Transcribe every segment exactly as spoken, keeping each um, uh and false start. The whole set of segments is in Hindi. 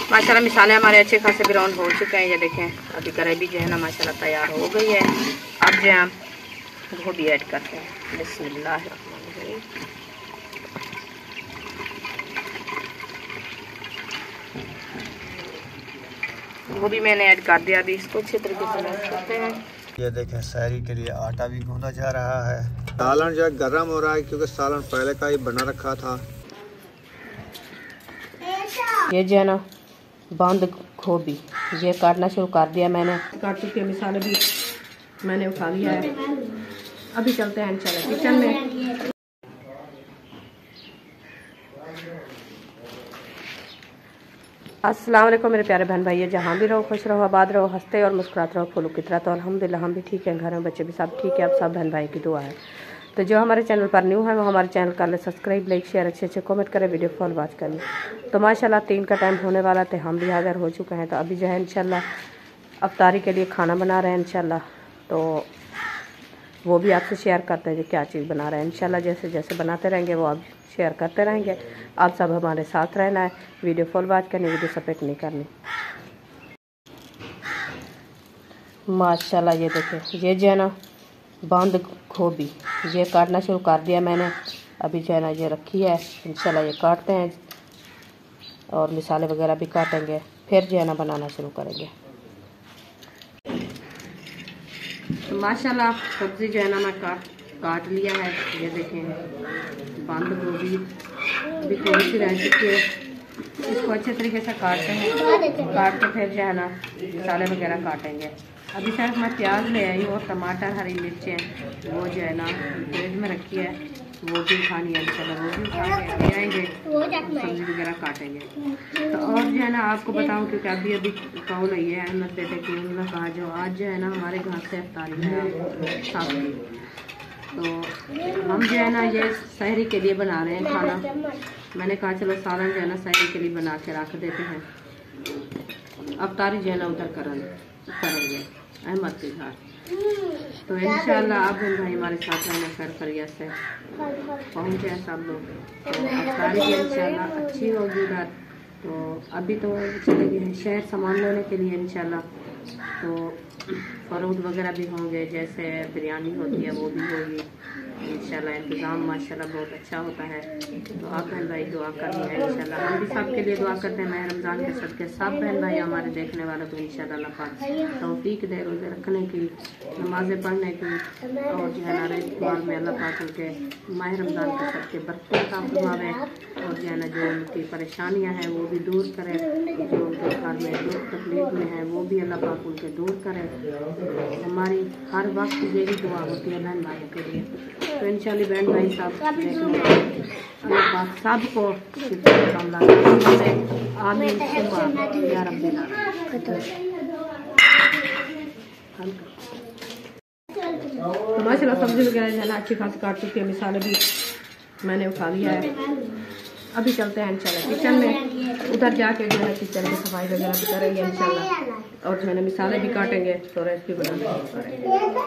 माशाल्लाह मिसाले हमारे अच्छे खासे ब्राउन हो चुके हैं। ये देखें अभी ग्रेवी जो है ना माशाल्लाह तैयार हो गई है। अब जो हम गोभी ऐड करते हैं। बिस्मिल्लाहिर्रहमानिर्रहीम। गोभी मैंने ऐड कर दिया। अभी इसको अच्छे तरीके से मैश करते हैं। ये देखें सहरी के लिए आटा भी गूंदा जा रहा है। सालन जो है गर्म हो रहा है क्योंकि सालन पहले का ही बना रखा था। ये जो है ना बंद गोभी ये काटना शुरू कर दिया मैंने। काट चुके मिसाले भी मैंने उठा लिया है। अभी चलते हैं इंशाल्लाह किचन में। अस्सलाम वालेकुम मेरे प्यारे बहन भाई, जहाँ भी रहो खुश रहो, आबाद रहो, हंसते और मुस्कुराते रहो, फूलों की तरह। तो अल्हम्दुलिल्लाह हम भी ठीक हैं, घर में बच्चे भी सब ठीक है। अब सब बहन भाई की दुआ है। तो जो हमारे चैनल पर न्यू है वो हमारे चैनल कर ले सब्सक्राइब, लाइक, शेयर, अच्छे अच्छे कमेंट करें, वीडियो फॉल वॉच करिए। तो माशाल्लाह तीन का टाइम होने वाला थे, हम भी हाज़िर हो चुके हैं। तो अभी जो है इंशाल्लाह अफ्तारी के लिए खाना बना रहे हैं इंशाल्लाह। तो वो भी आपसे शेयर करते हैं जो क्या चीज़ बना रहे हैं। इंशाल्लाह जैसे जैसे बनाते रहेंगे वो आप शेयर करते रहेंगे। आप सब हमारे साथ रहना है, वीडियो फॉल वॉच करनी, वीडियो सपोर्ट नहीं करनी। माशाल्लाह ये देखें ये जो है ना बंद गोभी ये काटना शुरू कर दिया मैंने। अभी जो है ना ये रखी है इंशाल्लाह ये काटते हैं और मिसाले वगैरह भी काटेंगे, फिर जो है ना बनाना शुरू करेंगे। तो माशाल्लाह सब्ज़ी जो है ना मैं काट काट लिया है। ये देखें बंद गोभी अभी थोड़ी सी रह चुकी है। इसको अच्छे तरीके से काटते हैं, काट के फिर जो है ना मसाले वगैरह काटेंगे। अभी सिर्फ मैं प्याज ले आई और टमाटर, हरी मिर्चें वो जो है ना फ्रिज में रखी है, वो भी खानी है इंशाल्लाह, वो भी खा के ले आएंगे, सब्ज़ी वगैरह काटेंगे। तो और जो है ना आपको बताऊं क्योंकि अभी अभी कॉल आई है अहमद बेटे की, उन्होंने कहा जो आज जो है ना हमारे घर से इफ्तारी है साथ में। तो हम जो है ना ये सहरी के लिए बना रहे हैं खाना। मैंने कहा चलो सालन जो है ना सहरी के लिए बना के रख देते हैं। अफ्तारी जो है ना उधर करेंगे अहमद के घर। तो इंशाल्लाह आप भाई हमारे साथ रहना, खैर खैरियत से पहुँच जाए सब लोग। तो अफ्तारी भी इंशाल्लाह अच्छी होगी उधर। तो अभी तो चले गए हैं शहर सामान लेने के लिए इंशाल्लाह। तो फ्रूट वगैरह भी होंगे, जैसे बिरयानी होती है वो भी होगी इंशाल्लाह। इंतज़ाम माशाल्लाह बहुत अच्छा होता है। तो आप बहन भाई दुआ करनी है इंशाल्लाह। हम भी सब के लिए दुआ करते हैं। मैं रमज़ान के सदके सब बहन भाई हमारे देखने वालों को इंशाल्लाह अल्लाह पाक तौफीक दे रोज़े रखने की, नमाज़ें पढ़ने की, और जो है ना रिज़्क़ में अल्लाह पाक उनके माह रमज़ान के सदके बरकत का फरमावे, और जो है ना जो उनकी परेशानियाँ हैं वो भी दूर करे, जो उनके घर में दुख तकलीफ में है वो भी अल्लाह पाक उनके दूर करे। हमारी हर वक्त यही दुआ होती है बहन भाइयों के लिए। तो इंशाल्लाह बहन भाई सब देखने अल्लाह पाक सबको आमीन या रब्बिल आमीन। तो माशाल्लाह सब्जी वगैरह जो है ना अच्छी खासी काट चुकी है, मिसाले भी मैंने उठा लिया है। अभी चलते हैं इंशाल्लाह किचन में। उधर जाके जो है किचन की सफाई वगैरह भी करेंगे इंशाल्लाह, और जो है ना मिसाले भी काटेंगे तो रेसिपी बनाना करेंगे।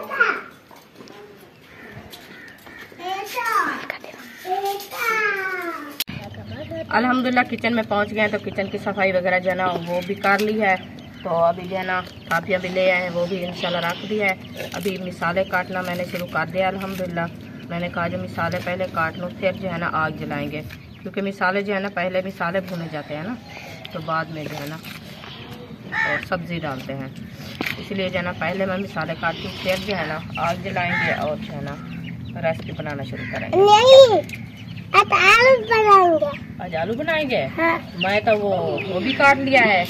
अल्हम्दुलिल्लाह किचन में पहुंच गए हैं। तो किचन की सफाई वगैरह जो है ना वो भी कर ली है। तो अभी जो है ना कापियाँ भी ले आए हैं, वो भी इंशाल्लाह रख दी है। अभी मिसाले काटना मैंने शुरू कर दिया अल्हम्दुलिल्लाह। मैंने कहा जो मिसाले पहले काट लूँ फिर जो है ना आग जलाएंगे, क्योंकि मिसाले जो है ना पहले मिसाले भुने जाते हैं ना, तो बाद में जो है ना और सब्ज़ी डालते हैं। इसलिए जो है ना पहले मैं मिसाले काटती हूँ, फिर जो है ना आग जलाएंगे और जो है ना रेसिपी बनाना शुरू करेंगे। आज आलू बनाएंगे। आज आलू बनाएंगे? हाँ। मैं तो वो वो भी काट लिया है।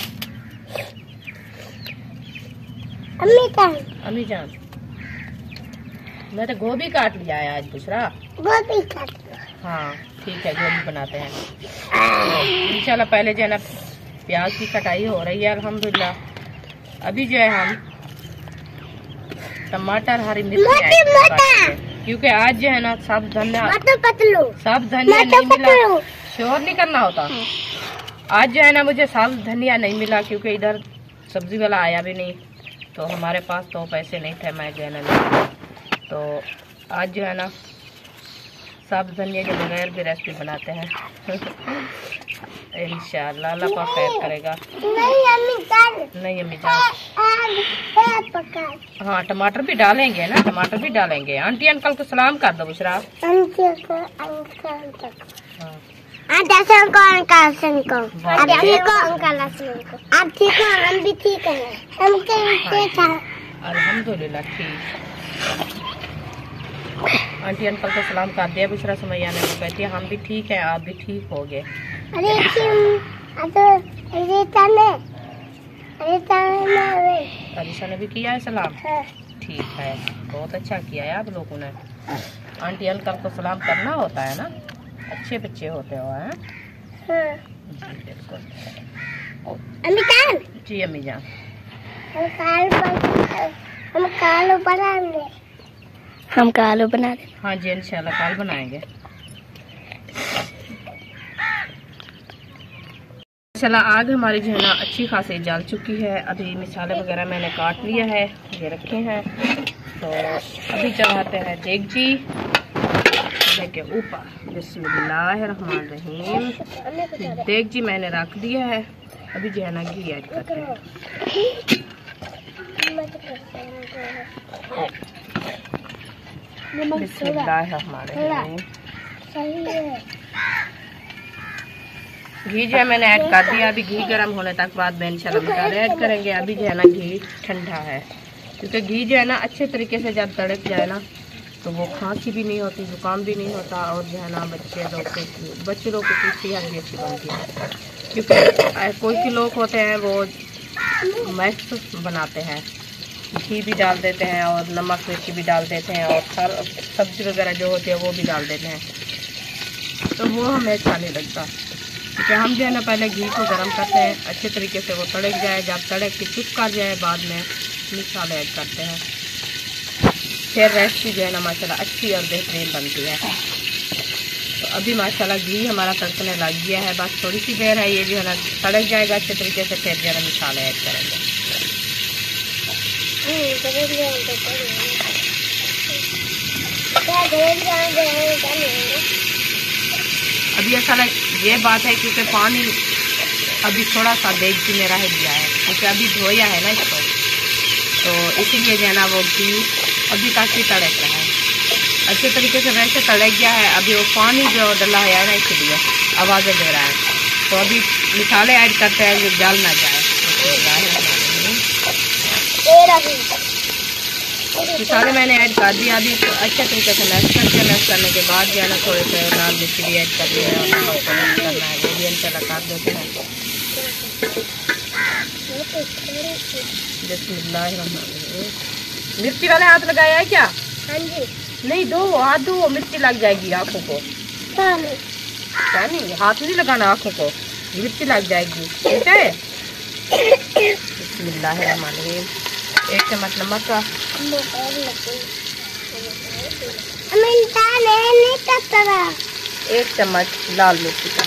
अम्मी जान अम्मी जान मैं तो गोभी काट लिया है आज दूसरा। गोभी काट लिया। हाँ ठीक है गोभी बनाते हैं इंशाल्लाह। पहले जो है ना प्याज की कटाई हो रही है अल्हम्दुलिल्लाह। अभी जो है हम टमाटर, हरी मिर्च, क्योंकि आज जो है ना सब धनिया सब धनिया नहीं मिला, शोर नहीं करना होता। आज जो है ना मुझे सब धनिया नहीं मिला क्योंकि इधर सब्जी वाला आया भी नहीं, तो हमारे पास तो पैसे नहीं थे, मैं जो है ना। तो आज जो है ना साब धनिया के बगैर भी रेसिपी बनाते हैं। इंशाल्लाह अल्लाह पाक खैर करेगा। नहीं अम्मी जान, नहीं अम्मी जान, पका। हाँ टमाटर भी डालेंगे ना, टमाटर भी डालेंगे। आंटी अंकल को सलाम कर दो बुशरा। आंटी को अंकल को, हाँ आंटी को अंकल को, आंटी को अंकल को, आप ठीक हो? हम भी ठीक हैं, हम ठीक हैं अल्हम्दुलिल्लाह ठीक। आंटी अंकल को सलाम कर दिया बुशरा सुमैया ने। वो कहती है हम भी ठीक हैं, आप भी ठीक हो गए। अरे तो रीता ने रीता ने अरीशा ने भी किया है सलाम। हाँ। ठीक है, बहुत अच्छा किया है आप लोगों ने। आंटी अंकल को सलाम करना होता है ना, अच्छे बच्चे होते हो हैं। हाँ। जी बिल्कुल। अम्मी जान, जी अम्मी जान, हम कालू हम कालू बनाएंगे, हम कालू बना दें। हाँ जी इंशाल्लाह कल बनाएंगे। चला आग हमारी जो है ना अच्छी खासी जल चुकी है। अभी मिसाले वगैरह मैंने काट लिया है, ये रखे हैं। तो अभी चढ़ाते हैं देगची के ऊपर। बिस्मिल्लाहिर्रहमानिर्रहीम। देगची मैंने रख दिया है। अभी जो है ना घी ऐड करते हैं। बिस्मिल्लाहिर्रहमानिर्रहीम। घी जो है मैंने ऐड कर दिया। अभी घी गर्म होने तक बाद में इंशाल्लाह मसाले ऐड करेंगे। अभी जो है ना घी ठंडा है, क्योंकि घी जो है ना अच्छे तरीके से जब तड़क जाए ना तो वो खांसी भी नहीं होती, जुकाम भी नहीं होता, और जो है ना बच्चे लोग के बच्चे लोग की सेहत भी अच्छी बनती है। क्योंकि कोई के लोग होते हैं वो मैक्स बनाते हैं, घी भी डाल देते हैं और नमक मिर्ची भी डाल देते हैं और हर सब्जी वगैरह जो होती है वो भी डाल देते हैं, तो वो हमें अच्छा नहीं लगता। क्योंकि हम जो है ना पहले घी को गर्म करते हैं, अच्छे तरीके से वो तड़क जाए, जब तड़क के चुप कर जाए बाद में मसाले ऐड करते हैं, फिर रेसिपी जो है ना माशाल्लाह अच्छी और बेहतरीन बनती है। तो अभी माशाल्लाह घी हमारा तड़कने लग गया है, बस थोड़ी सी देर है, ये जो है ना तड़क जाएगा अच्छे तरीके से, फिर जो है ना मसाले ऐड करेंगे। अभी ऐसा लग ये बात है क्योंकि पानी अभी थोड़ा सा देगची में रह गया है, क्योंकि अभी धोया है ना इसको, तो इसीलिए जो है ना वो घी अभी तक ही तड़क रहा है। अच्छे तरीके से वैसे तड़क गया है, अभी वो पानी जो डला है ना इसलिए आवाज़ें दे रहा है। तो अभी मसाले ऐड करते हैं जो जल ना जाए। मसाले मैंने ऐड कर दिया। अभी अच्छे तरीके से मैश करके मैश करने के बाद जो है ना थोड़े से लाल मिर्ची भी ऐड कर दिया है और नमक को मिक्स करना है, वो भी इंशाल्लाह कर देते हैं। बिस्मिल्लाहिर्रहमानिर्रहीम। मिर्ची वाले हाथ लगाया है क्या? हाँ जी। नहीं दो हाथ दो, मिर्ची लग जाएगी आँखों को। हाँ नहीं, क्या नहीं, हाथ नहीं लगाना आँखों को, मिर्ची लग जाएगी, ठीक है। बिस्मिल्लाहिर्रहमानिर्रहीम। एक चम्मच नमक का, एक चम्मच लाल मिर्ची का,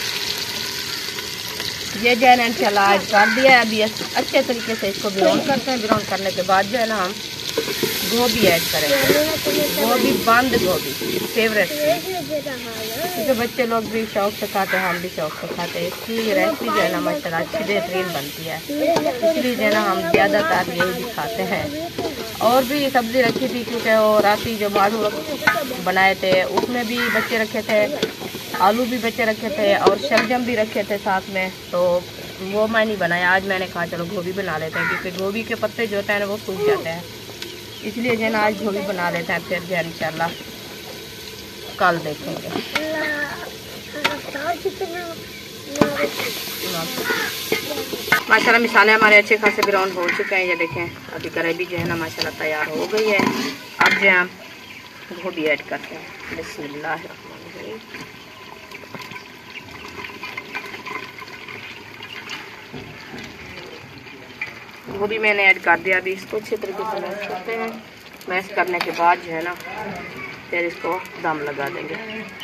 ये जो है ना इंशाल्लाह ऐड कर दिया है। अभी अच्छे तरीके से इसको ब्राउन करते हैं। ब्राउन करने के बाद जो है ना हम गोभी ऐड करेंगे, गोभी बंद गोभी फेवरेट, क्योंकि बच्चे लोग भी शौक से खाते हैं, हम भी शौक से खाते हैं। इसकी रेसिपी जो है ना माशाल्लाह अच्छी बेहतरीन बनती है, इसलिए जो है ना हम ज़्यादातर यही भी खाते हैं। और भी सब्ज़ी रखी थी, क्योंकि वो राती जो बालू बनाए थे उसमें भी बच्चे रखे थे, आलू भी बच्चे रखे थे और शलजम भी रखे थे साथ में, तो वो मैं नहीं बनाया। आज मैंने कहा चलो गोभी बना लेते हैं, क्योंकि गोभी के पत्ते जो होते हैं ना वो सूख जाते हैं, इसलिए जो है ना आज गोभी बना लेते हैं। फिर जो है इंशाल्लाह कल देखेंगे। माशाल्लाह मसाले हमारे अच्छे खासे ब्राउन हो चुके हैं, ये देखें। अभी ग्रेवी जो है ना माशाल्लाह तैयार हो गई है। अब जो हम गोभी ऐड करते हैं। बिस्मिल्लाहिर्रहमानिर्रहीम। गोभी मैंने ऐड कर दिया। अभी इसको अच्छे तरीके से मैश करते हैं। मैश करने के बाद जो है ना फिर इसको दम लगा देंगे।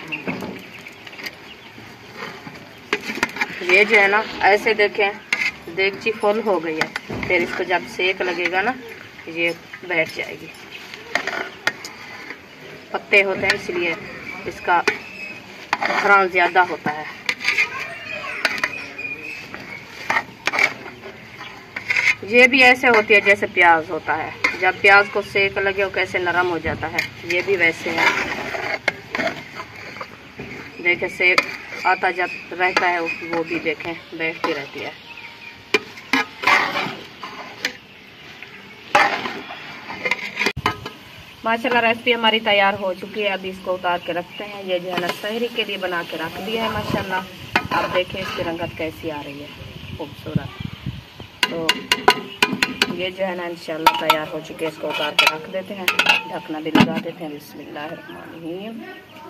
ये जो है ना ऐसे देखें देगची फुल हो गई है, फिर इसको जब सेक लगेगा ना ये बैठ जाएगी। पत्ते होते हैं इसलिए इसका घरान ज़्यादा होता है। ये भी ऐसे होती है जैसे प्याज होता है, जब प्याज को सेक लगे वो कैसे नरम हो जाता है, ये भी वैसे है। देखें सेक आता जब रहता है वो भी देखें बैठती रहती है। माशाल्लाह रेसिपी हमारी तैयार हो चुकी है। अभी इसको उतार के रखते हैं। ये जो है ना सहरी के लिए बना के रख दिया है। माशाल्लाह आप देखें इसकी रंगत कैसी आ रही है, खूबसूरत। तो ये जो है ना इंशाल्लाह तैयार हो चुके हैं। इसको उतार के रख देते हैं, ढकना भी लगा देते हैं। बिस्मिल्लाहिर्रहमानिर्रहीम।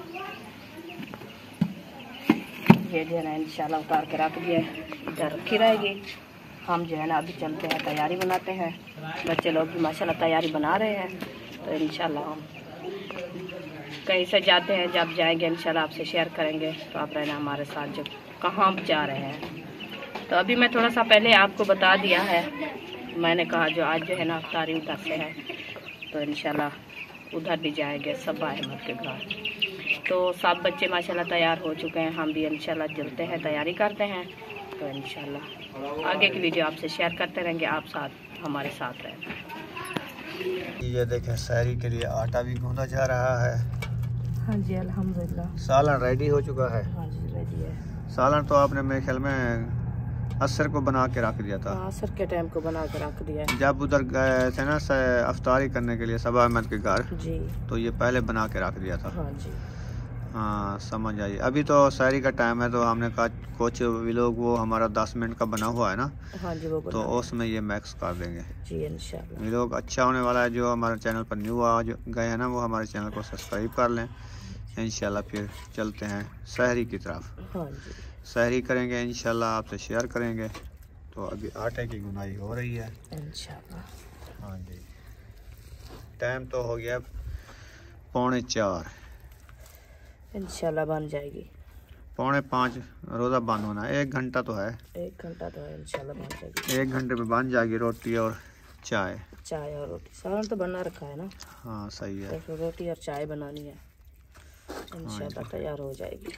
ये जो है ना इंशाल्लाह उतार के रख दिए, इधर रखी रहेगी। हम जो है ना अभी चलते हैं, तैयारी बनाते हैं। बच्चे लोग भी माशाल्लाह तैयारी बना रहे हैं। तो इंशाल्लाह हम कहीं से जाते हैं, जब जाएंगे इंशाल्लाह आपसे शेयर करेंगे। तो आप रहना हमारे साथ, जो कहाँ जा रहे हैं। तो अभी मैं थोड़ा सा पहले आपको बता दिया है, मैंने कहा जो आज जो है ना अफ्तारी उधर से है, तो इंशाल्लाह उधर भी जाएंगे सब अहमद के घर। तो सब बच्चे माशाल्लाह तैयार हो चुके हैं। हम भी इंशाल्लाह चलते हैं, तैयारी करते हैं। तो इंशाल्लाह आगे की वीडियो आपसे शेयर करते रहेंगे। आप साथ हमारे साथ रहें। ये देखें सहरी के लिए आटा भी गूंदा जा रहा है। हाँ जी अल्हम्दुलिल्लाह। सालन रेडी हो चुका है। हाँ जी रेडी है। सालन तो आपने मेरे ख्याल में असर को बना के रख दिया था। हाँ, असर के टाइम को बना के रख दिया है। जब उधर गए थे ना अफ्तारी करने के लिए सबा अहमद के घर, जी, तो ये पहले बना के रख दिया था। हाँ जी। हाँ समझ आई। अभी तो सहरी का टाइम है, तो हमने कहा कुछ व्लॉग वो हमारा दस मिनट का बना हुआ है ना, हाँ जी वो तो उसमें ये मैक्स कर देंगे जी इंशाल्लाह। व्लॉग अच्छा होने वाला है। जो हमारे चैनल पर न्यू आ गए हैं ना, वो हमारे चैनल को सब्सक्राइब कर लें। इंशाल्लाह फिर चलते हैं सहरी की तरफ। हाँ जी सहरी करेंगे इंशाल्लाह, आपसे शेयर करेंगे। तो अभी आटे की गुनाई हो रही है इंशाल्लाह। हाँ जी। टाइम तो हो गया पौने चार, इंशाल्लाह बन जाएगी। पौने पाँच रोज़ा बंद होना है। एक घंटा तो है, एक घंटा तो है, इंशाल्लाह बन जाएगी। एक घंटे में बन जाएगी रोटी और चाय। चाय और रोटी, सालन तो बना रखा है ना, हाँ सही है। तो फिर रोटी और चाय बनानी है, इंशाल्लाह तैयार हो जाएगी।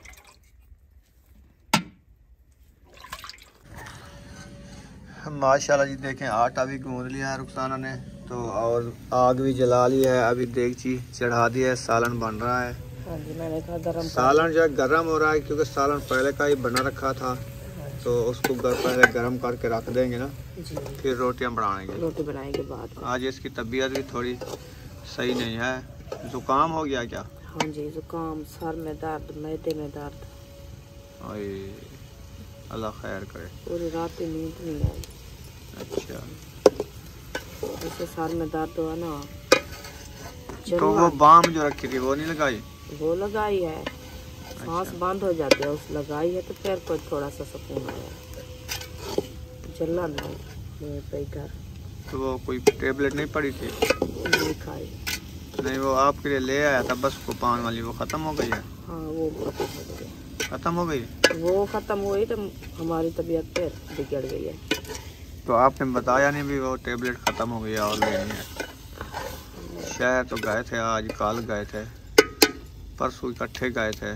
माशाल्लाह जी देखें आटा भी गूंद लिया है रुखसाना ने, तो और आग भी जला ली है। अभी देगची चढ़ा दी है, सालन बन रहा है। हाँ जी मैंने कहा गरम सालन जो है गर्म हो रहा है, क्योंकि सालन पहले का ही बना रखा था। तो उसको गर पहले गर्म करके रख देंगे ना, जी, फिर रोटियां बनाएंगे। रोटी बनाएंगे बाद में। आज इसकी तबीयत भी थोड़ी सही नहीं है, जुकाम हो गया क्या? हाँ जी जुकाम, सर में दर्द, मैदे में दर्द। ओए अल्लाह खैर करे। पूरी रात नींद नहीं आई। अच्छा, जैसे सर में दर्द हुआ ना, तो वो बाम जो रखी थी वो नहीं लगाई? वो लगाई है, सांस बंद हो जाती है, उस लगाई है तो फिर कोई थोड़ा सा सुकून आया। जला नहीं मुँह पे कर। तो वो कोई टेबलेट नहीं पड़ी थी? नहीं खाई। नहीं, वो आपके लिए ले आया था बस को पान वाली, वो ख़त्म हो गई है? हाँ वो खत्म हो गई। ख़त्म हो गई? वो ख़त्म हुई तो हमारी तबीयत फिर बिगड़ गई है। तो आपने बताया नहीं भी वो टेबलेट ख़त्म हो गई है और लेनी है? शहर तो गए थे, आज कल गए थे, परसों इकट्ठे गए थे,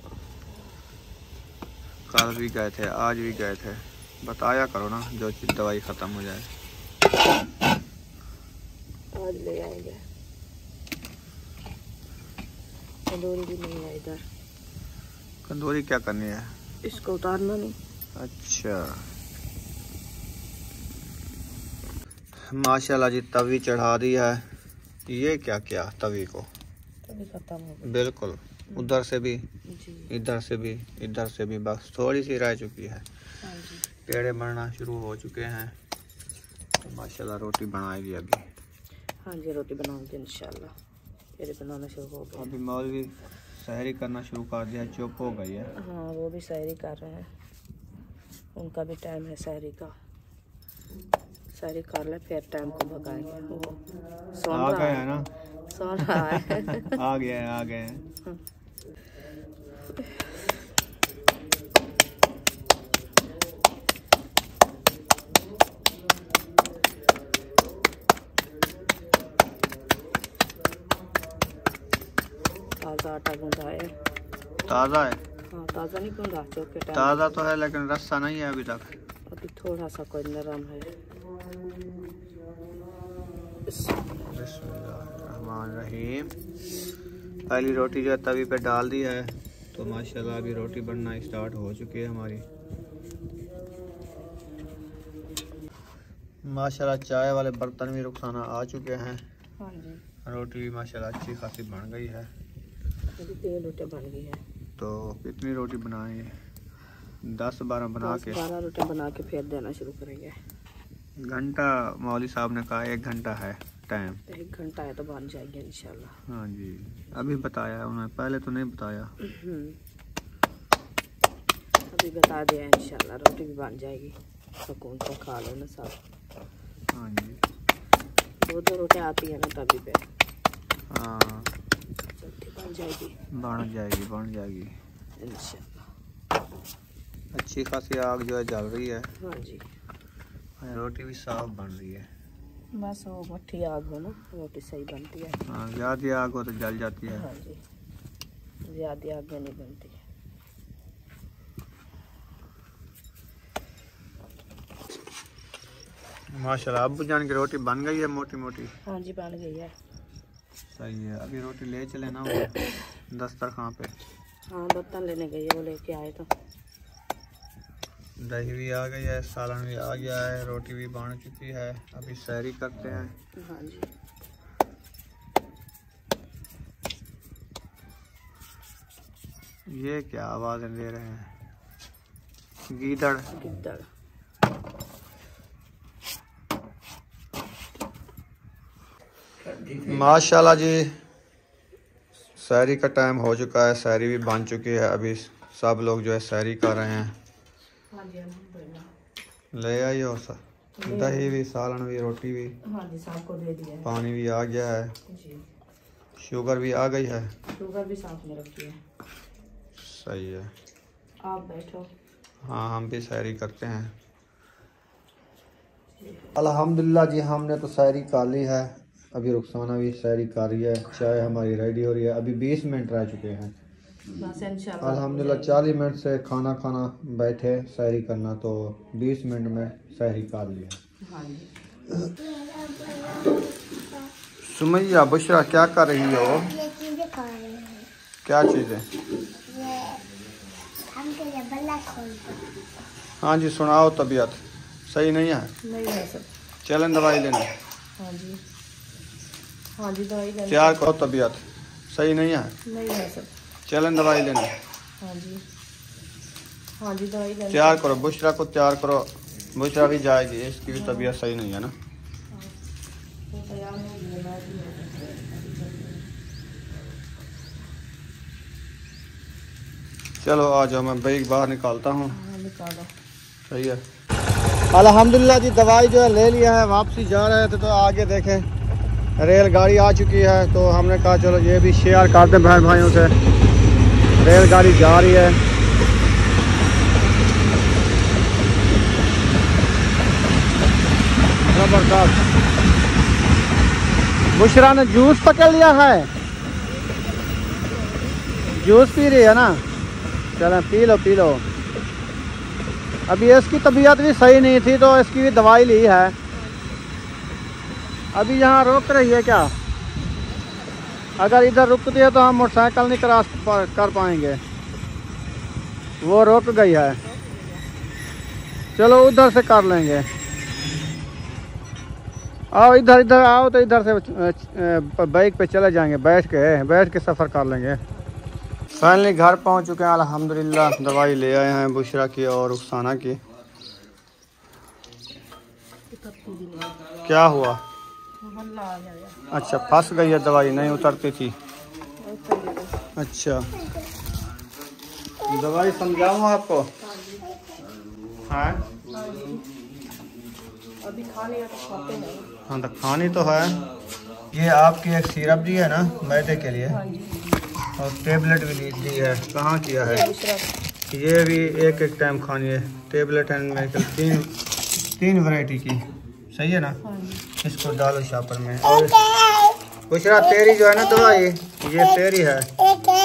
कल भी गए थे, आज भी गए थे। बताया करो ना जो चीज़ दवाई ख़त्म हो जाए। आज ले आएंगे। तंदूरी भी नहीं है इधर। तंदूरी क्या करनी है? इसको उतारना नहीं। अच्छा माशाल्लाह जी, तवी चढ़ा दी है। ये क्या क्या तवी को? तभी खत्म हो गई। बिल्कुल, उधर से भी, जी, इधर से भी, इधर से भी, बस थोड़ी सी रह चुकी है। हाँ जी। पेड़े बनना शुरू हो चुके हैं। तो माशाल्लाह रोटी बनाएगी अभी। हाँ जी रोटी बनाऊंगी इंशाल्लाह। पेड़े बनाना शुरू हो गया। अभी मौलवी सहरी करना शुरू कर दिया, चुप हो गई है। हाँ वो भी सहरी कर रहे हैं, उनका भी टाइम है सहरी का। सहरी कर ले फिर टाइम को भगाएंगे। वो सो आ रहा गए है हैं ना? सो रहा है। आ गए हैं, आ गए हैं। आप का आटा गूंधा है। ताज़ा है? हाँ ताज़ा नहीं गूंधा, चौके टाइम ताज़ा तो है लेकिन रस्सा नहीं है अभी तक। अभी थोड़ा सा कोई नरम है। बिस्मिल्लाहिर्रहमानिर्रहीम। पहली रोटी जो है तवी पे डाल दी है तो माशाल्लाह अभी रोटी बनना स्टार्ट हो चुकी है हमारी। माशाल्लाह चाय वाले बर्तन भी रुखसाना आ चुके हैं। हाँ जी। रोटी भी माशाल्लाह अच्छी खासी बन गई है। अभी तेल रोटी बन गई है। तो कितनी रोटी बनाएंगे? दस बारह बना के बारह रोटी बना के फिर देना शुरू करेंगे। घंटा मौली साहब ने कहा एक घंटा है टाइम। एक घंटा है तो बन जाएगी इंशाल्लाह। हाँ जी अभी बताया उन्होंने, पहले तो नहीं बताया। अभी बता दिया इंशाल्लाह, रोटी भी बन जाएगी, सुकून से खा लो ना साहब। हाँ जी दो दो रोटी आती है ना तभी पे। हाँ रोटी बन जाएगी बन जाएगी बन जाएगी इंशाल्लाह। अच्छी खासी आग जो है जल रही है। हाँ जी रोटी भी साफ बन रही है। बस वो मट्ठी आग हो ना रोटी सही बनती है। हाँ ज़्यादा आग हो तो जल जाती है। हाँ जी ज़्यादा आग में नहीं बनती है। माशाल्लाह अब्बू जान की रोटी बन गई है मोटी मोटी। हाँ जी बन गई है। सही है। अभी रोटी ले चले ना दस्तरखान पे। हाँ बर्तन लेने गई है, वो लेके आए तो। दही भी आ गई है, सालन भी आ गया है, रोटी भी बन चुकी है। अभी सैरी करते हैं। हाँ जी ये क्या आवाज़ें दे रहे हैं? गीदड़ गिद्दड़। माशाल्लाह जी सैरी का टाइम हो चुका है, सैरी भी बन चुकी है। अभी सब लोग जो है सैरी कर रहे हैं। हाँ जी अल्हम्दुलिल्लाह। ले आई हो सर, दही भी सालन भी रोटी भी। हाँ जी सबको दे दिया है। पानी भी आ गया है, जी शुगर भी आ गई है। शुगर भी साथ में रखी है। सही है। आप बैठो। हाँ हम भी सैरी करते हैं। अल्हम्दुलिल्लाह जी हमने तो सैरी कर ली है। अभी रुखसाना भी सैरी कर रही है, चाय हमारी रेडी हो रही है। अभी बीस मिनट रह चुके हैं। बस इंशाल्लाह अल्हम्दुलिल्लाह चालीस मिनट से खाना खाना बैठे सैरी करना, तो बीस मिनट में सैरी कर लिया। हाँ जी सुमैया बुशरा क्या कर रही हो? ये चीजें खा रहे हैं। क्या चीज़ें? ये हम के लिए बल्ला खोल दो। हाँ जी सुनाओ। तबीयत सही नहीं है? नहीं है सर। चलें दवाई लेने। हाँ जी हाँ जी दवाई लेने। तैयार करो। तबीयत सही नहीं है? नहीं है सर। चलें दवाई लेने। हाँ जी हाँ जी दवाई लेने। तैयार करो बुशरा को, तैयार करो। बुशरा भी जाएगी, इसकी भी तबीयत सही नहीं है ना। तो तैयार हो गया है। चलो आ जाओ, मैं बैग बाहर निकालता हूँ। हाँ निकालो। सही है। अल्हम्दुलिल्लाह जी दवाई जो है ले लिया है। वापसी जा रहे थे तो आगे देखें रेलगाड़ी आ चुकी है, तो हमने कहा चलो ये भी शेयर कर दें बहन भाइयों से। रेलगाड़ी जा रही है। जबरदस्त। बुशरा ने जूस पकड़ लिया है, जूस पी रही है ना। चलें पी लो पी लो। अभी इसकी तबीयत भी सही नहीं थी तो इसकी भी दवाई ली है। अभी यहाँ रोक रही है क्या? अगर इधर रुकती है तो हम मोटरसाइकिल नहीं क्रॉस कर पाएंगे। वो रोक गई है। चलो उधर से कर लेंगे। आओ इधर इधर आओ तो इधर से बाइक पे चले जाएंगे, बैठ के बैठ के सफ़र कर लेंगे। फाइनली घर पहुंच चुके हैं अल्हम्दुलिल्लाह। दवाई ले आए हैं बुशरा की और रुखसाना की। क्या हुआ? अच्छा फंस गई है दवाई, नहीं उतरती थी। अच्छा दवाई समझाऊँ आपको? हाँ अभी खाने तो खाते हैं। हाँ तो खानी तो है। ये आपकी एक सिरप दी है ना मैदे के लिए, और टेबलेट भी ली दी है। कहाँ किया है? ये भी एक एक टाइम खानी है। टेबलेट है मेरे ख्याल तीन तीन वैरायटी की। सही है ना? इसको डालो शापर में। और बुशरा तेरी जो है ना दवाई, ये तेरी है।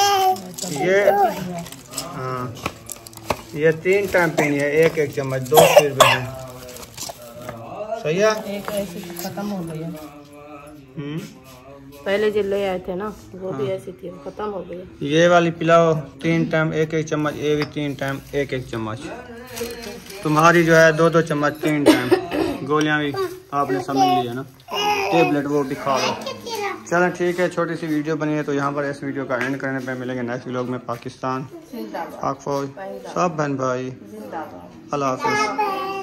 ये हाँ ये तीन टाइम पीनी है, एक एक चम्मच, दो सौ रुपये में। सही है। एक ऐसे खत्म हो गया। हम्म पहले जो ले आए थे ना वो भी ऐसी थी, खत्म हो गई। ये वाली पिलाओ तीन टाइम एक एक चम्मच, ये भी तीन टाइम एक एक चम्मच। तुम्हारी जो है दो दो चम्मच तीन टाइम। गोलियां भी आपने समझ ली है ना, टेबलेट वो भी खा लो। चलो ठीक है, छोटी सी वीडियो बनी है तो यहाँ पर इस वीडियो का एंड करने पे मिलेंगे नेक्स्ट व्लॉग में। पाकिस्तान, पाक फौज, सब बहन भाई, अल्लाह हाफिज़।